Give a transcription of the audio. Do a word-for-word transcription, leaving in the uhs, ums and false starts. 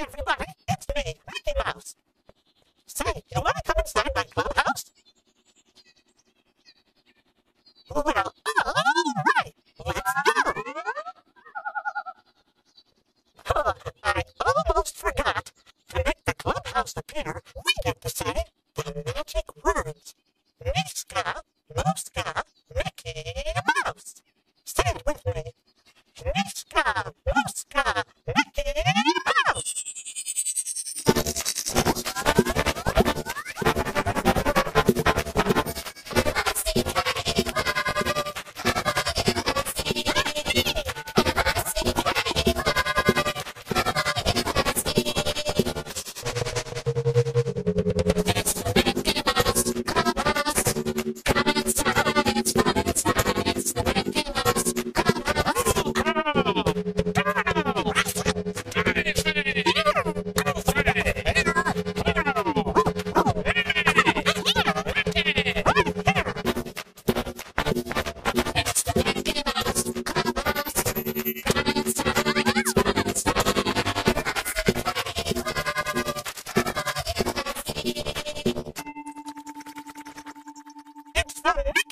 everybody, it's me, Mickey Mouse. Say, you want to come inside my clubhouse? Well, all right, let's go. Oh, I almost forgot. To make the clubhouse appear, we get to say the magic words. Miska, Muska, Mickey Mouse. Say it with me. Miska, Muska, Mickey Mouse. It's the